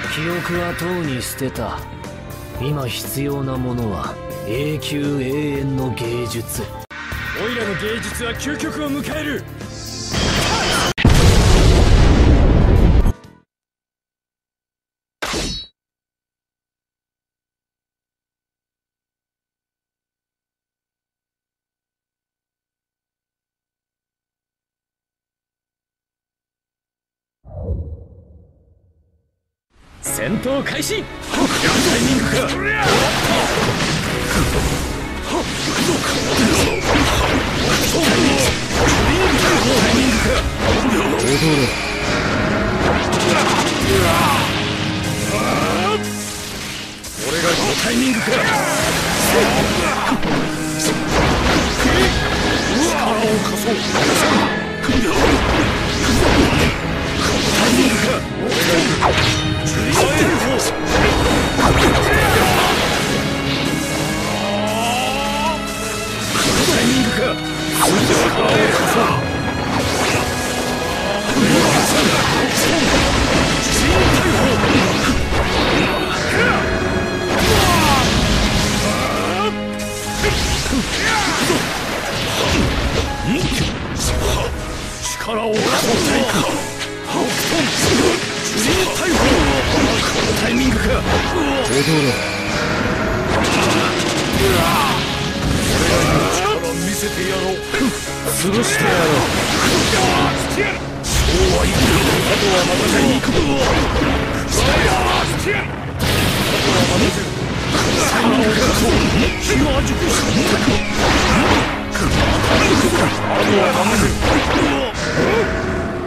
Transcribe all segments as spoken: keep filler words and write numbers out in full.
記憶はとうに捨てた。今必要なものは永久永遠の芸術。 オイラの芸術は究極を迎える。戦闘開始。やるタイミングか。俺がこのタイミングか。力を貸そう。このタイミングか。俺が行く。力を貸そう。タイミングか。踊れ。俺が見せてやろう。潰してやろう。そうはいく。あとは任せに行く。あとは任せる。タイミングか。火が熟した。あとは任せる。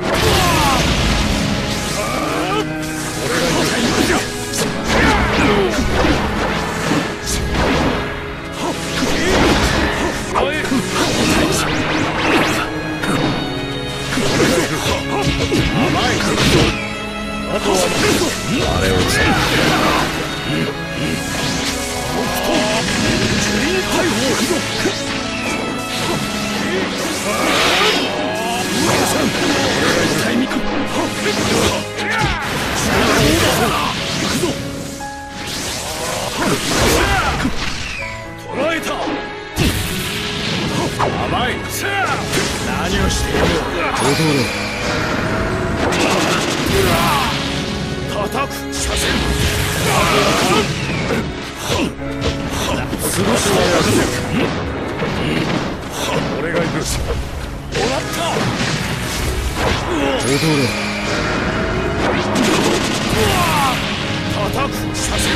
捉えた。甘い。何をしている。踊れ。叩く。させる。潰してやる。俺が行く。もらった。踊れ。叩く。させる。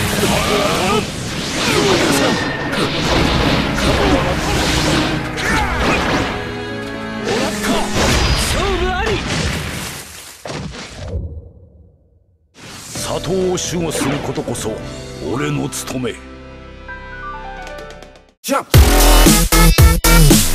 佐藤を守護することこそ俺の務め。ジャンプ。